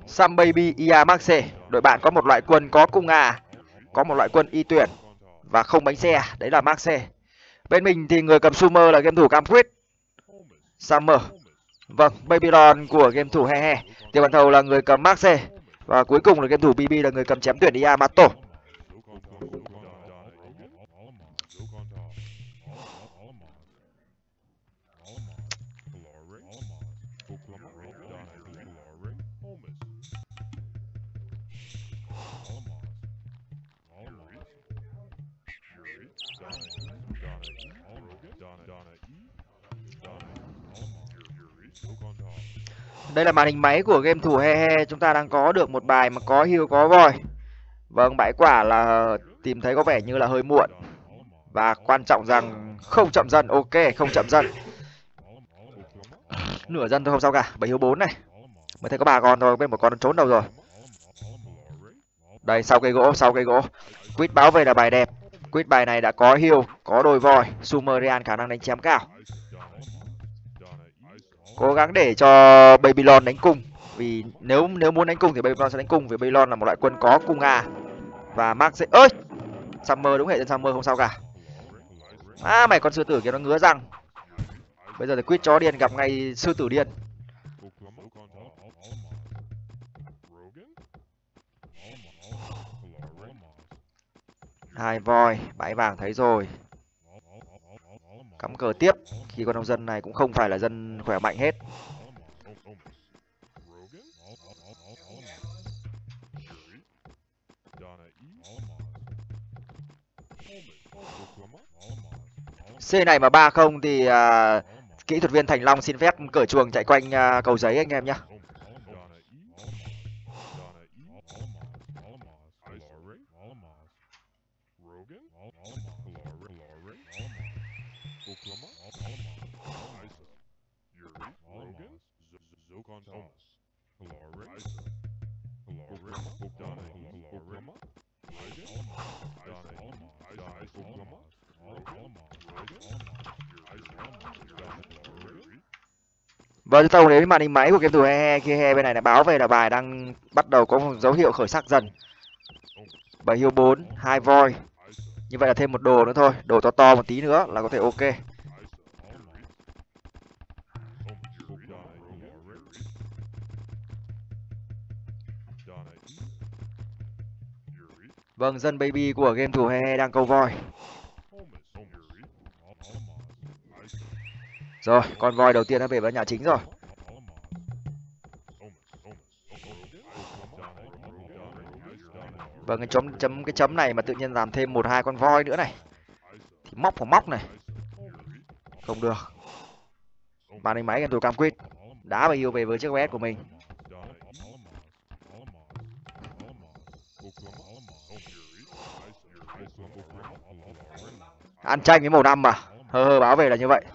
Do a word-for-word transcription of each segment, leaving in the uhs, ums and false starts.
Sam Baby ia Maxe. Đội bạn có một loại quân có cung A, có một loại quân y tuyển và không bánh xe, đấy là Maxe. Bên mình thì người cầm Sumer là game thủ Cam Quyết. Summer. Vâng, Babylon của game thủ He He. Tiền bàn thầu là người cầm Maxe. Và cuối cùng là game thủ bê bê là người cầm chém tuyển ia Mato. Đây là màn hình máy của game thủ He He. Chúng ta đang có được một bài mà có heal có voi. Vâng, bãi quả là tìm thấy có vẻ như là hơi muộn. Và quan trọng rằng không chậm dân. Ok, không chậm dân. Nửa dân thôi không sao cả. Bảy hiếu bốn này. Mới thấy có ba con thôi, bên một con trốn đâu rồi. Đây, sau cây gỗ, sau cây gỗ. Quýt báo về là bài đẹp. Quýt bài này đã có heal, có đôi voi. Sumerian khả năng đánh chém cao. Cố gắng để cho Babylon đánh cung. Vì nếu nếu muốn đánh cung thì Babylon sẽ đánh cung. Vì Babylon là một loại quân có cung A. Và Mark sẽ... ơi! Summer, đúng hệ dân Summer, không sao cả. À, mày con sư tử kia nó ngứa răng. Bây giờ thì quýt chó điên gặp ngay sư tử điên. Hai voi, bãi vàng thấy rồi. Cắm cờ tiếp. Khi con nông dân này cũng không phải là dân khỏe mạnh hết. C này mà ba không thì à, kỹ thuật viên Thành Long xin phép cởi chuồng chạy quanh à, cầu giấy anh em nhé. Vâng, chúng ta cùng đến màn hình máy của game thủ He He. Khi He bên này là báo về là bài đang bắt đầu có một dấu hiệu khởi sắc dần. Bảy hiếu bốn, hai voi. Như vậy là thêm một đồ nữa thôi, đồ to to một tí nữa là có thể ok. Vâng, dân baby của game thủ He He đang câu voi. Rồi, con voi đầu tiên đã về với nhà chính rồi. Vâng, cái chấm chấm cái chấm này mà tự nhiên làm thêm một hai con voi nữa này thì móc phải móc này. Không được. Màn hình máy game thủ Cam Quyết đá và yêu về với chiếc vét của mình. Ăn tranh với màu năm mà. Hơ hơ báo về là như vậy.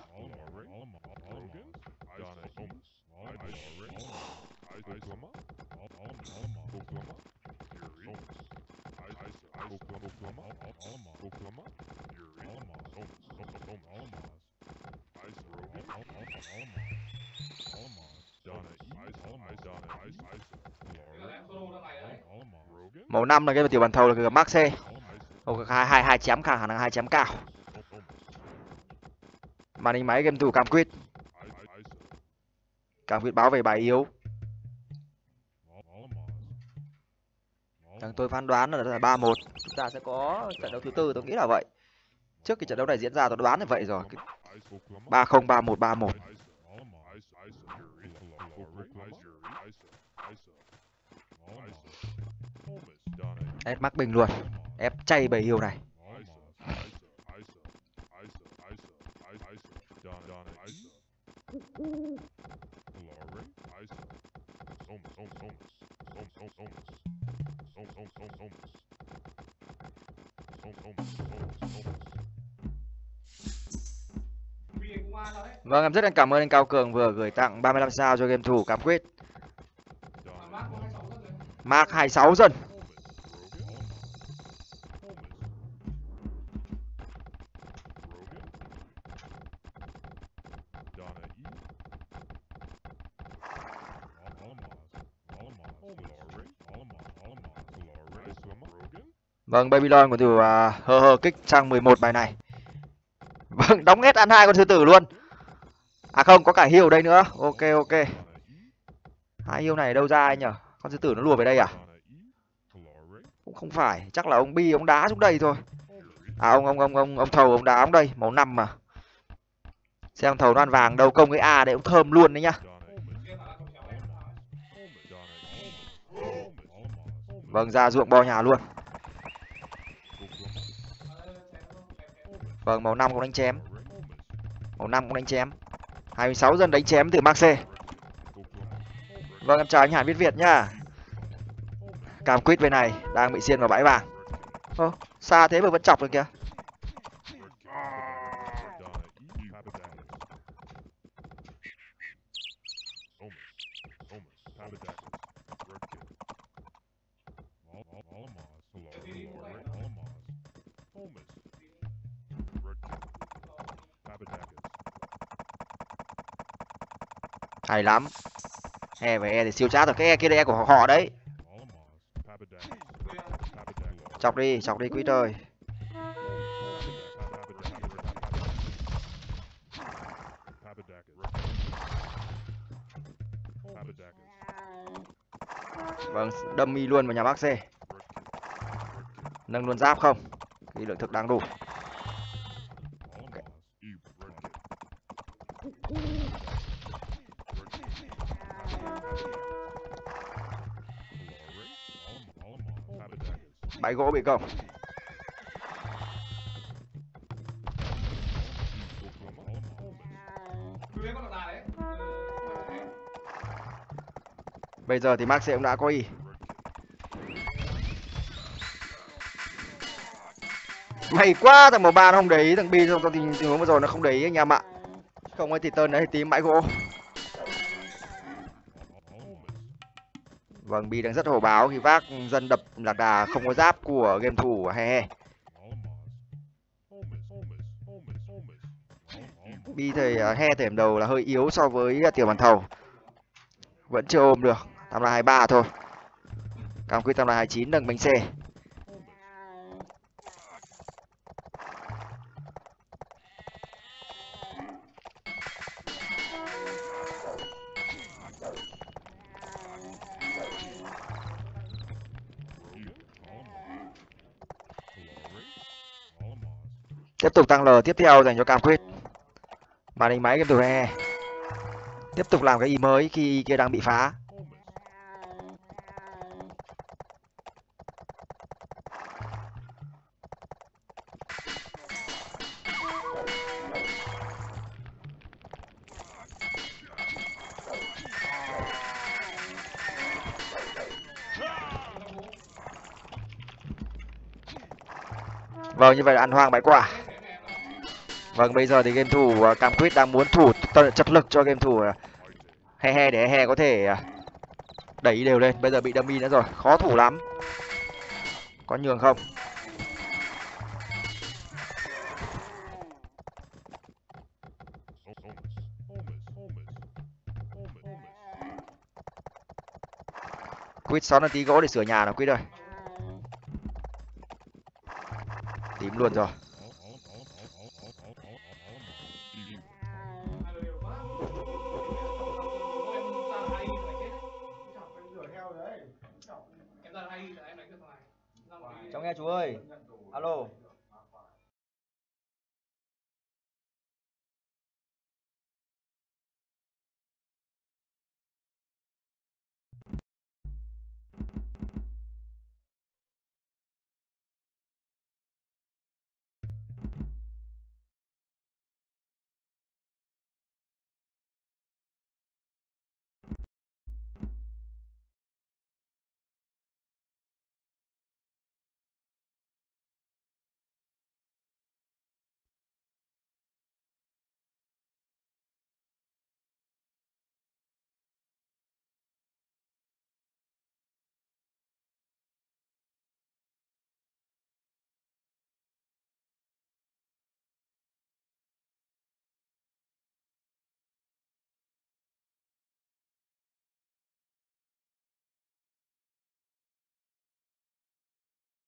Màu năm là cái tiểu bàn thầu là cái Max C. hai hai hai chém khả năng hai chém cao. Màn hình máy game thủ Cam Quyết. Cam Quyết báo về bài yếu. Thằng tôi phán đoán là ba một. Chúng ta sẽ có trận đấu thứ tư, tôi nghĩ là vậy. Trước cái trận đấu này diễn ra tôi đoán là vậy rồi. ba không, ba một, ba một. Ép mắc bình luôn. Ép chay bầy hiêu này. Vâng, em rất là cảm ơn anh Cao Cường vừa gửi tặng ba mươi lăm sao cho game thủ Cam Quyết. Mark hai mươi sáu dân. Vâng, Babylon của thủ uh, hờ hờ kích sang mười một bài này. Vâng, đóng hết ăn hai con sư tử luôn. À không, có cả hiêu ở đây nữa. Ok ok. Hai hiêu này đâu ra anh nhở? Con sư tử nó lùa về đây à? Cũng không phải, chắc là ông Bi ông đá xuống đây thôi. À ông ông ông ông ông thầu ông đá xuống đây, máu năm mà. Xem thầu nó ăn vàng đâu, công cái A đấy cũng thơm luôn đấy nhá. Vâng, ra ruộng bo nhà luôn. Vâng, màu năm cũng đánh chém. Màu năm cũng đánh chém. hai mươi sáu dân đánh chém từ Mark C. Vâng, em chào anh Hàn Viết Việt nhá. Cam quýt bên này đang bị xiên vào bãi vàng. Ơ, xa thế mà vẫn chọc được kìa. Hay lắm. E với E thì siêu chát rồi. Cái E kia E của họ đấy. Chọc đi, chọc đi Quýt ơi. Vâng, đâm mi luôn vào nhà bác C. Nâng luôn giáp không? Cái lượng thực đang đủ. Bãi gỗ bị công. Bây giờ thì Mark C cũng đã có Y. May quá, thằng màu ba nó không để ý, thằng Bi trong tình huống vừa rồi nó không để ý anh em ạ. Không ấy thì tơn đấy thì tím bãi gỗ. Vâng, Bi đang rất hổ báo khi vác dân đập lạc đà không có giáp của game thủ he he. Bi thì he thềm đầu là hơi yếu so với tiểu bàn thầu. Vẫn chưa ôm được. Tam là hai mươi ba thôi. Cam Quýt tam là hai mươi chín nâng bánh C. Tiếp tục tăng L tiếp theo dành cho Cam Quýt. Màn hình máy game thủ he. Tiếp tục làm cái Y mới khi Y kia đang bị phá. Vâng, như vậy là ăn hoang bãi quả. Vâng, bây giờ thì game thủ uh, Cam Quýt đang muốn thủ chập lực cho game thủ uh, he he để he he có thể uh, đẩy đều lên. Bây giờ bị dummy nữa rồi, khó thủ lắm. Có nhường không? Quýt sáu là tí gỗ để sửa nhà nào Quýt ơi. Tím luôn rồi. Cháu nghe chú ơi. Alo.